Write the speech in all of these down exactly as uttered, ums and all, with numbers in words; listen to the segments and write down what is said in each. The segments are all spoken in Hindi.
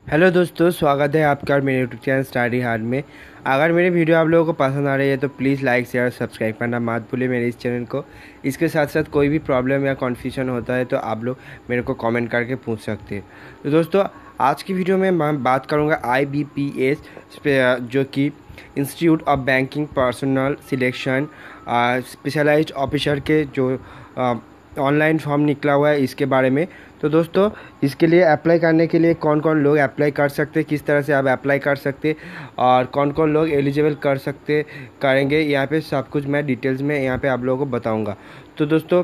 हेलो दोस्तों, स्वागत है आपका मेरे यूट्यूब चैनल स्टडी हार्ड में। अगर मेरी वीडियो आप लोगों को पसंद आ रही है तो प्लीज़ लाइक शेयर सब्सक्राइब करना मत भूलिए मेरे इस चैनल को। इसके साथ साथ कोई भी प्रॉब्लम या कन्फ्यूजन होता है तो आप लोग मेरे को कमेंट करके पूछ सकते हैं। तो दोस्तों, आज की वीडियो में मैं बात करूँगा आई बी पी एस, जो कि institute of banking personnel selection specialised officer के जो ऑनलाइन फॉर्म निकला हुआ है इसके बारे में। तो दोस्तों, इसके लिए अप्लाई करने के लिए कौन कौन लोग अप्लाई कर सकते हैं, किस तरह से आप अप्लाई कर सकते और कौन कौन लोग एलिजिबल कर सकते करेंगे, यहाँ पे सब कुछ मैं डिटेल्स में यहाँ पे आप लोगों को बताऊंगा। तो दोस्तों,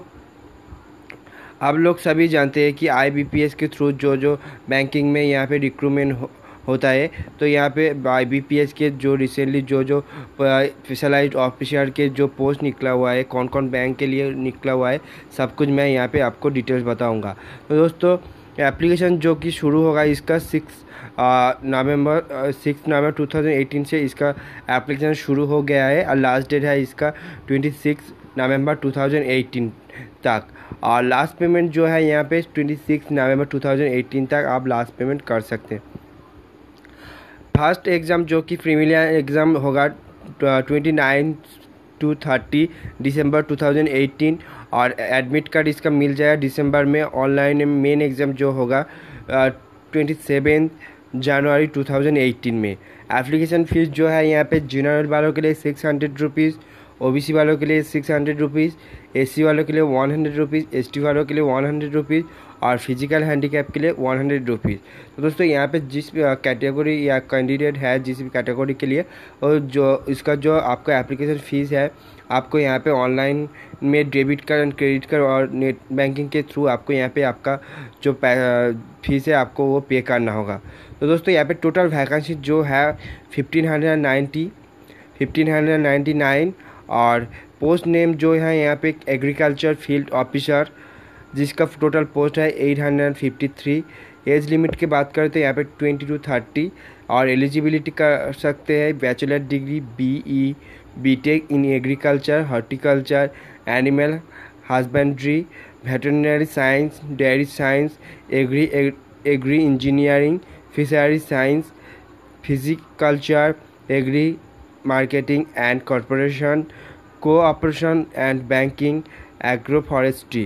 आप लोग सभी जानते हैं कि आई बी पी एस के थ्रू जो जो बैंकिंग में यहाँ पे रिक्रूटमेंट हो, होता है। तो यहाँ पे आई बी पी एस के जो रिसेंटली जो जो स्पेशलाइज्ड ऑफिसर के जो पोस्ट निकला हुआ है, कौन कौन बैंक के लिए निकला हुआ है, सब कुछ मैं यहाँ पे आपको डिटेल्स बताऊंगा। तो दोस्तों, एप्लीकेशन जो कि शुरू होगा इसका six November six November two thousand eighteen से इसका एप्लीकेशन शुरू हो गया है और लास्ट डेट है इसका twenty six November two thousand eighteen तक। और लास्ट पेमेंट जो है यहाँ पे twenty six November two thousand eighteen तक आप लास्ट पेमेंट कर सकते हैं। फर्स्ट एग्ज़ाम जो कि प्रीलिमिनरी एग्ज़ाम होगा ट्वेंटी नाइन टू थर्टी दिसंबर टू थाउजेंड एटीन और एडमिट कार्ड इसका मिल जाएगा दिसंबर में। ऑनलाइन मेन एग्ज़ाम जो होगा ट्वेंटी सेवन जनवरी टू थाउजेंड एटीन में। एप्लीकेशन फ़ीस जो है यहाँ पे जनरल वालों के लिए six hundred rupees, O B C वालों के लिए six hundred rupees, S C वालों के लिए one hundred rupees, S T वालों के लिए वन हंड्रेड रुपीज़ और फिजिकल हैंडीकैप के लिए वन हंड्रेड रुपीज़। तो दोस्तों, यहाँ पे जिस कैटेगरी या कैंडिडेट है जिस भी कैटेगरी के लिए, और जो इसका जो आपका एप्लीकेशन फ़ीस है आपको यहाँ पे ऑनलाइन में debit card and credit card और नेट बैंकिंग के थ्रू आपको यहाँ पे आपका जो फीस है आपको वो पे करना होगा। तो दोस्तों, यहाँ पे टोटल वैकेंसी जो है fifteen hundred ninety fifteen hundred ninety nine और पोस्ट नेम जो है यहाँ पे एग्रीकल्चर फील्ड ऑफिसर जिसका टोटल पोस्ट है eight hundred fifty three. Age limit की बात करते हैं यहाँ पे ट्वेंटी टू थर्टी और एलिजिबिलिटी कर सकते हैं bachelor degree B E B tech in agriculture, horticulture, animal husbandry, veterinary science, dairy science, agri agri engineering, fishery science, pisciculture, agri marketing and corporation, cooperation and banking, agro forestry.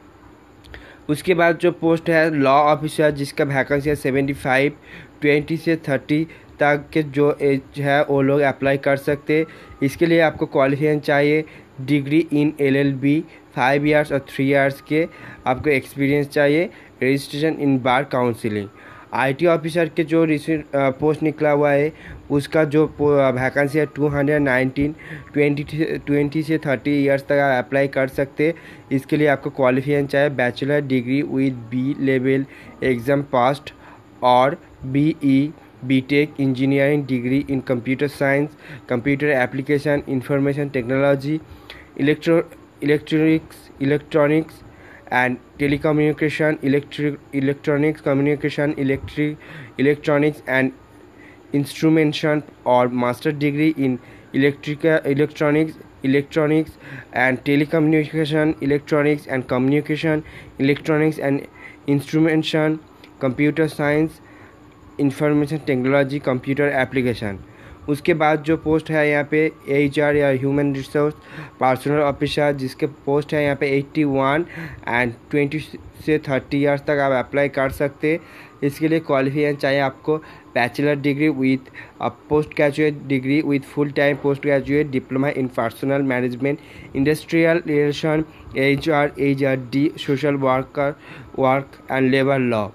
उसके बाद जो पोस्ट है लॉ ऑफिसर जिसका वैकेंसी है सेवेंटी फाइव, ट्वेंटी से थर्टी तक के जो एज है वो लोग अप्लाई कर सकते। इसके लिए आपको क्वालिफिकेशन चाहिए degree in L L B five years और थ्री इयर्स के आपको एक्सपीरियंस चाहिए, registration in bar counselling. IT officer के जो रिसेंट पोस्ट निकला हुआ है उसका जो वैकेंसी है two hundred nineteen, twenty twenty से थर्टी इयर्स तक आप अप्लाई कर सकते। इसके लिए आपको क्वालिफिकेशन चाहिए bachelor degree with B level exam passed और B E B tech engineering degree in computer science, computer application, information technology, electro electronics electronics and telecommunication, electric electronics communication, electric electronics and instrumentation or master degree in electrical electronics electronics and telecommunication, electronics and communication, electronics and instrumentation, computer science, information technology, computer application. उसके बाद जो पोस्ट है यहाँ पे एच आर या ह्यूमन रिसोर्स पर्सनल ऑफिसर जिसके पोस्ट है यहाँ पे एट्टी वन एंड ट्वेंटी से थर्टी इयर्स तक आप अप्लाई कर सकते। इसके लिए क्वालिफिकेशन चाहिए आपको bachelor degree with post graduate degree with full time post graduate diploma in personnel management, industrial relation, H R H R D, social worker work and labour law.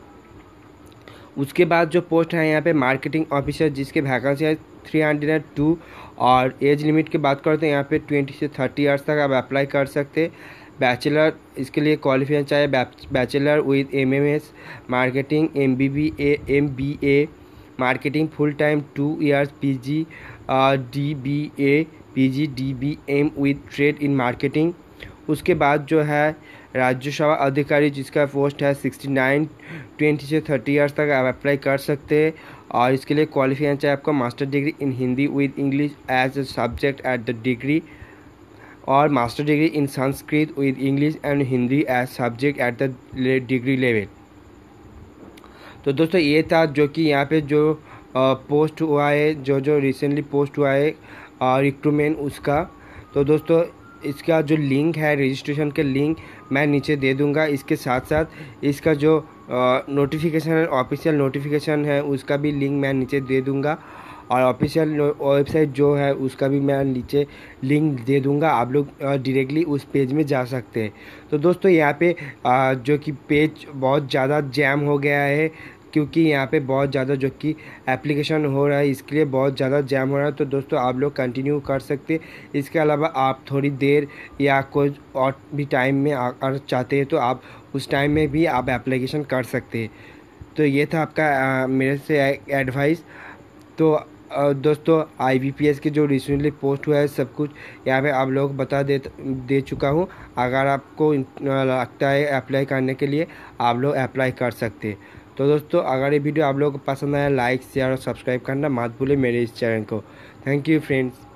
उसके बाद जो पोस्ट है यहाँ पे मार्केटिंग ऑफिसर जिसके वैकेंसी है थ्री हंड्रेड टू और एज लिमिट की बात करते हैं यहाँ पे ट्वेंटी से थर्टी इयर्स तक आप अप्लाई कर सकते। बैचलर इसके लिए क्वालिफिकेशन चाहिए bachelor with M M S marketing, M B B A M B A marketing full time two years, P G D B A P G D B M with trade in marketing. उसके बाद जो है राज्य सेवा अधिकारी जिसका पोस्ट है सिक्सटी नाइन, ट्वेंटी से थर्टी इयर्स तक आप अप्लाई कर सकते हैं और इसके लिए क्वालिफिकेशन चाहिए आपको master degree in Hindi with English as a subject at the degree और master degree in Sanskrit with English and Hindi as subject at the degree level. तो दोस्तों ये था जो कि यहाँ पे जो पोस्ट हुआ है, जो जो रिसेंटली पोस्ट हुआ है रिक्रूटमेंट उसका। तो दोस्तों इसका जो लिंक है, रजिस्ट्रेशन के लिंक मैं नीचे दे दूंगा। इसके साथ साथ इसका जो नोटिफिकेशन है, ऑफिशियल नोटिफिकेशन है, उसका भी लिंक मैं नीचे दे दूंगा। और ऑफिशियल वेबसाइट जो है उसका भी मैं नीचे लिंक दे दूंगा। आप लोग डायरेक्टली उस पेज में जा सकते हैं। तो दोस्तों यहाँ पे आ, जो कि पेज बहुत ज़्यादा जैम हो गया है, क्योंकि यहाँ पे बहुत ज़्यादा जो कि एप्लीकेशन हो रहा है, इसके लिए बहुत ज़्यादा जैम हो रहा है। तो दोस्तों आप लोग कंटिन्यू कर सकते हैं। इसके अलावा आप थोड़ी देर या कोई और भी टाइम में अगर चाहते हैं तो आप उस टाइम में भी आप एप्लीकेशन कर सकते हैं। तो ये था आपका आ, मेरे से एडवाइस। तो आ, दोस्तों आई बी पी एस के जो रिसेंटली पोस्ट हुआ है सब कुछ यहाँ पे आप लोग बता दे दे चुका हूँ। अगर आपको लगता है अप्लाई करने के लिए, आप लोग अप्लाई कर सकते हैं। तो दोस्तों अगर ये वीडियो आप लोगों को पसंद आया, लाइक शेयर और सब्सक्राइब करना मत भूलें मेरे इस चैनल को। Thank you friends.